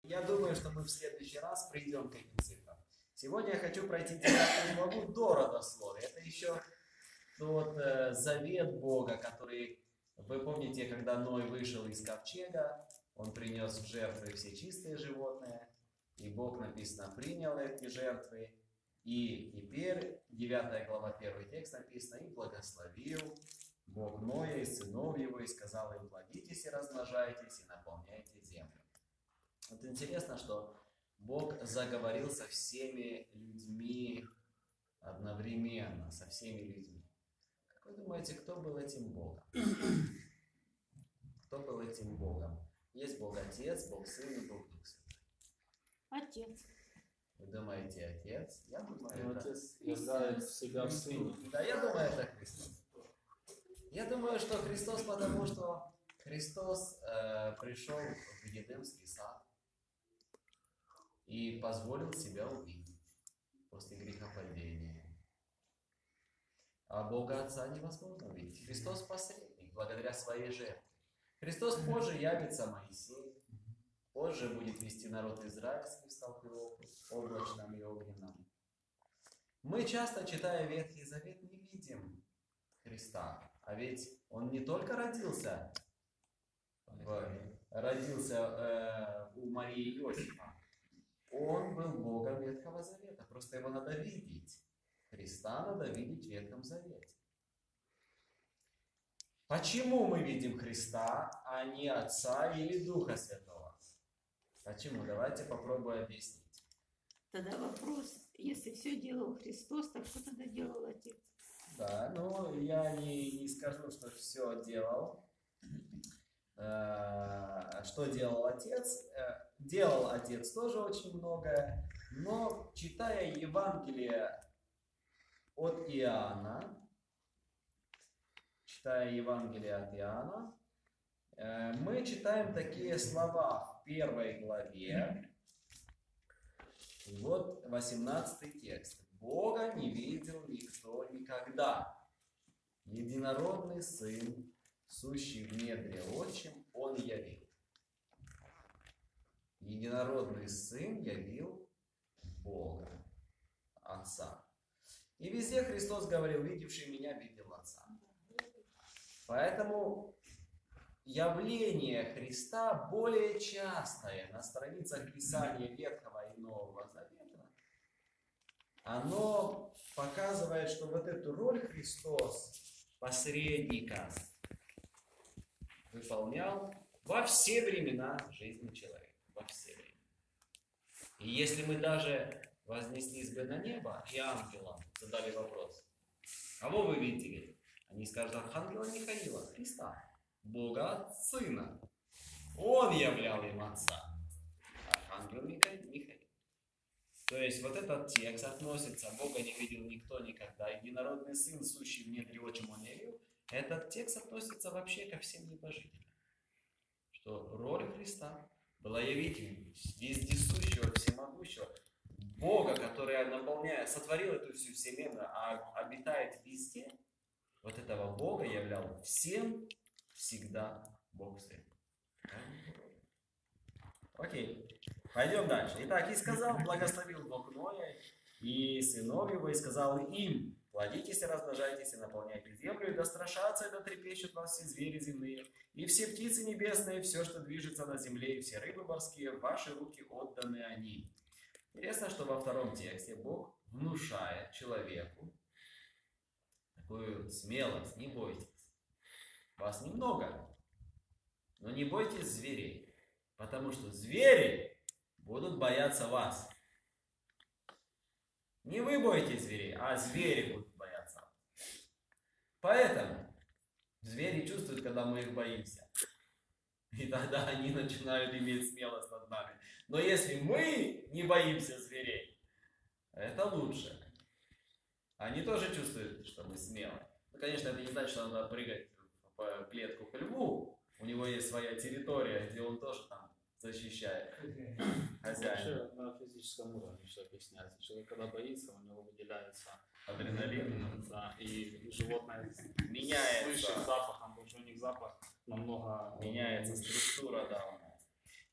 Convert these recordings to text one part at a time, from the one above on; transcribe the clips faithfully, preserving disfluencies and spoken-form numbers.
Я думаю, что мы в следующий раз придем к этим цифрам. Сегодня я хочу пройти девятую главу до родословия. Это еще тот э, завет Бога, который, вы помните, когда Ной вышел из ковчега, он принес в жертвы все чистые животные, и Бог, написано, принял эти жертвы. И теперь, девятая глава, первый текст написано, и благословил Бог Ноя и сынов его, и сказал им: плодитесь и размножайтесь, и наполняйте землю. Вот интересно, что Бог заговорил со всеми людьми одновременно, со всеми людьми. Как вы думаете, кто был этим Богом? Кто был этим Богом? Есть Бог Отец, Бог Сын и Бог Дух Святой. Отец. Вы думаете, Отец? Я думаю, Но это... Отец являет себя в Сыне. Да, я думаю, это Христос. Я думаю, что Христос, потому что Христос э, пришел в Едемский сад и позволил себя увидеть после грехопадения. А Бога Отца невозможно увидеть. Христос посредник, благодаря своей жертве. Христос позже явится Моисею, позже будет вести народ израильский в столпе облачном и огненном. Мы часто, читая Ветхий Завет, не видим Христа. А ведь Он не только родился, в, родился э, у Марии и Иосифа, Он был Богом Ветхого Завета. Просто Его надо видеть. Христа надо видеть в Ветхом Завете. Почему мы видим Христа, а не Отца или Духа Святого? Почему? Давайте попробуем объяснить. Тогда вопрос, если все делал Христос, так что тогда делал Отец? Да, ну я не, не скажу, что все делал. Э, что делал Отец? Э, делал Отец тоже очень многое, но читая Евангелие от Иоанна, читая Евангелие от Иоанна, э, мы читаем такие слова в первой главе. И вот восемнадцатый текст. Бога не видел никто никогда. Единородный Сын, сущий в недре отчим, Он явил. Единородный Сын явил Бога, Отца. И везде Христос говорил: видевший меня, видел Отца. Поэтому явление Христа более частое на страницах Писания Ветхого и Нового Завета. Оно показывает, что вот эту роль Христос, посредника, выполнял во все времена жизни человека. Во все времена. И если мы даже вознеслись бы на небо и ангелам задали вопрос: кого вы видели? Они скажут: ангела Михаила, Христа, Бога Сына. Он являл им Отца. Архангел Михаил. То есть вот этот текст относится: Бога не видел никто никогда, единородный Сын, сущий в недре отчим, Он явил. Этот текст относится вообще ко всем небожителям. Что роль Христа была явить вездесущего, всемогущего Бога, который, наполняя, сотворил эту всю вселенную, а обитает везде. Вот этого Бога являл всем всегда Бог Сын. Окей. Пойдем дальше. Итак, и сказал, благословил Бог Ноя и сынов его, и сказал им: плодитесь и размножайтесь, и наполняйте землю, и да страшатся, и да трепещут вас все звери земные, и все птицы небесные, и все, что движется на земле, и все рыбы морские, в ваши руки отданы они. Интересно, что во втором тексте Бог внушает человеку такую смелость: не бойтесь. Вас немного, но не бойтесь зверей, потому что звери будут бояться вас. Не вы боитесь зверей, а звери будут бояться вас. Поэтому звери чувствуют, когда мы их боимся. И тогда они начинают иметь смелость над нами. Но если мы не боимся зверей, это лучше. Они тоже чувствуют, что мы смелые. Ну, конечно, это не значит, что надо прыгать в клетку к льву. У него есть своя территория, где он тоже там защищает хозяина. Вообще на физическом уровне все объясняется. Человек, когда боится, у него выделяется адреналин. Да, и животное меняется. Слышит запахом, потому что у них запах намного меняется структура, да, у нас.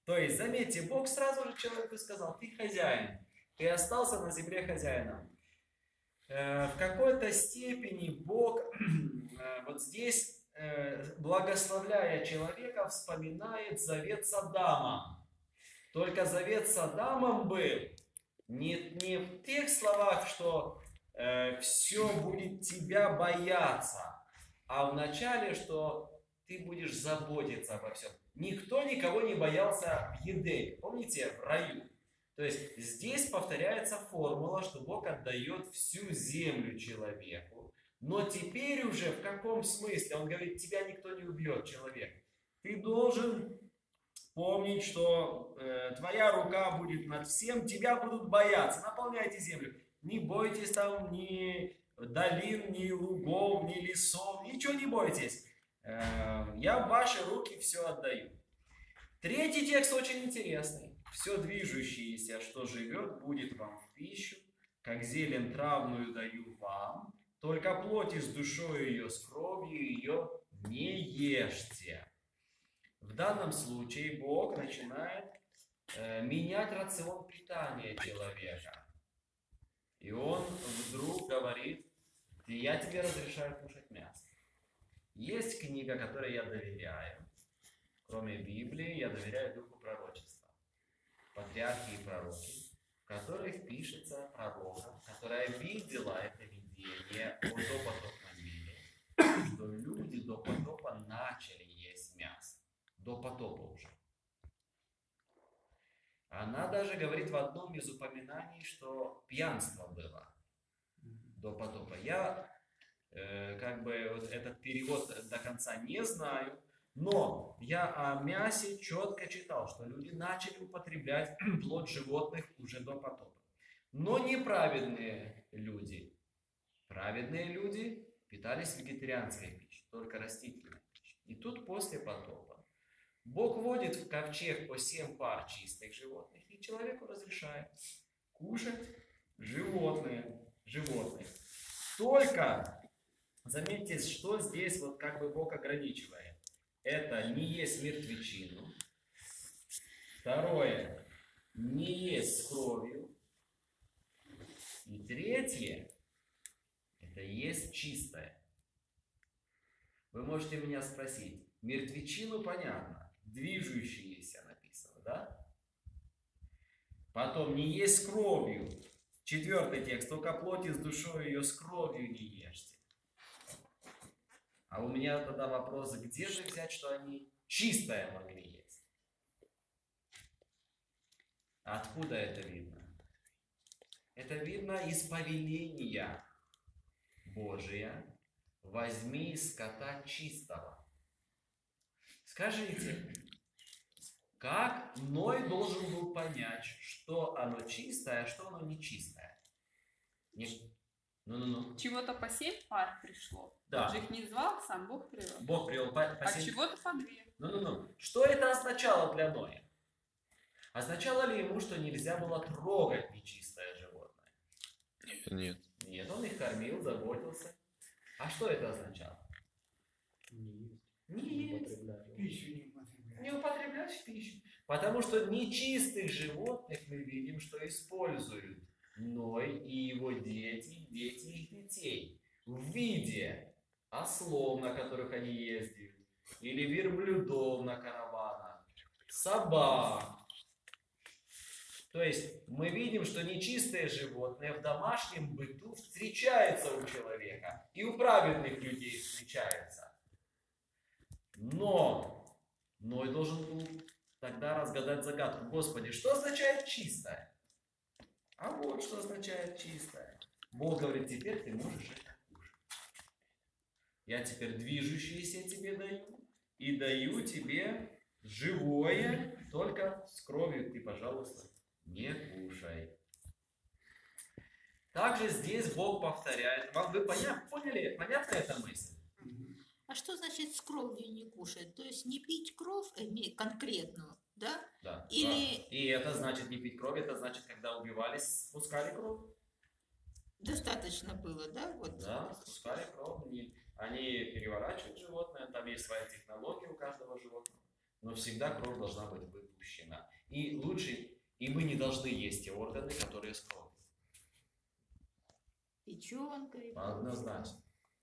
То есть, заметьте, Бог сразу же человеку сказал: ты хозяин, ты остался на земле хозяином. Э, в какой-то степени Бог э, вот здесь, э, благословляя человека, вспоминает завет с Адамом. Только завет с Адамом был не, не в тех словах, что э, все будет тебя бояться, а в начале, что ты будешь заботиться обо всем. Никто никого не боялся в Едеме, помните, в раю. То есть здесь повторяется формула, что Бог отдает всю землю человеку. Но теперь уже в каком смысле? Он говорит: тебя никто не убьет, человек. Ты должен помнить, что э, твоя рука будет над всем, тебя будут бояться. Наполняйте землю. Не бойтесь там ни долин, ни лугов, ни лесов, ничего не бойтесь. Э, я в ваши руки все отдаю. Третий текст очень интересный. Все движущееся, что живет, будет вам в пищу, как зелень травную даю вам, только плоти с душой ее, с кровью ее не ешьте. В данном случае Бог начинает э, менять рацион питания человека. И он вдруг говорит: я тебе разрешаю кушать мясо. Есть книга, которой я доверяю. Кроме Библии, я доверяю духу пророчества. Патриархи и пророки, в которых пишется пророка, которая видела это видение о допотопном мире, что люди до потопа начали есть мясо. До потопа уже. Она даже говорит в одном из упоминаний, что пьянство было до потопа. Я э, как бы вот этот перевод до конца не знаю, но я о мясе четко читал, что люди начали употреблять плоть животных уже до потопа. Но неправедные люди, праведные люди питались вегетарианской пищей, только растительной пищей. И тут после потопа Бог вводит в ковчег по семь пар чистых животных, и человеку разрешает кушать животные, животных. Только, заметьте, что здесь вот как бы Бог ограничивает. Это не есть мертвечину. Второе, не есть с кровью. И третье, это есть чистое. Вы можете меня спросить: мертвечину понятно, движущиеся написано, да? Потом не есть с кровью. Четвертый текст: только плоти с душой ее, с кровью не ешьте. А у меня тогда вопрос: где же взять, что они чистое могли есть? Откуда это видно? Это видно из повеления Божия: возьми из скота чистого. Скажите, как Ной должен был понять, что оно чистое, а что оно нечистое? Не... Ну-ну-ну. Чего-то по семь пар пришло. Да. Он же их не звал, сам Бог привел. Бог привел по, по А семь... чего-то по две. Ну-ну-ну. Что это означало для Ноя? Означало ли ему, что нельзя было трогать нечистое животное? Нет. Нет, он их кормил, заботился. А что это означало? Не есть. Не есть. употребляют. Пищу не употребляют. Не употреблять в пищу. Потому что нечистых животных мы видим, что используют Ной и его дети, дети их детей в виде ослов, на которых они ездят, или верблюдов на караванах, собак. То есть мы видим, что нечистые животные в домашнем быту встречаются у человека, и у праведных людей встречаются. Но Ной должен был тогда разгадать загадку: Господи, что означает чистое? А вот что означает чистое. Бог говорит: теперь ты можешь это кушать. Я теперь движущееся тебе даю, и даю тебе живое, только с кровью ты, пожалуйста, не кушай. Также здесь Бог повторяет. Вам вы поня- поняли? Понятна эта мысль? А что значит с кровью не кушать? То есть не пить кровь иметь конкретную, да? Да. Или- Да. И это значит не пить кровь, это значит, когда убивались, спускали кровь. Достаточно было, да? Вот. Да, спускали кровь. Они, они переворачивают животное, там есть своя технология у каждого животного. но всегда кровь должна быть выпущена. И лучше, и мы не должны есть те органы, которые с кровью. Печенка. и Однозначно.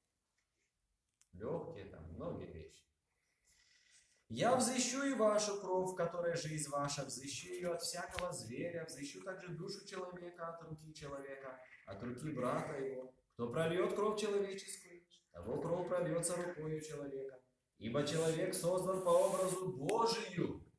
Легкие там, многие вещи. Я взыщу и вашу кровь, в которой жизнь ваша, взыщу ее от всякого зверя, взыщу также душу человека от руки человека, от руки брата его. Кто прольет кровь человеческую, того кровь прольется рукою человека. Ибо человек создан по образу Божию,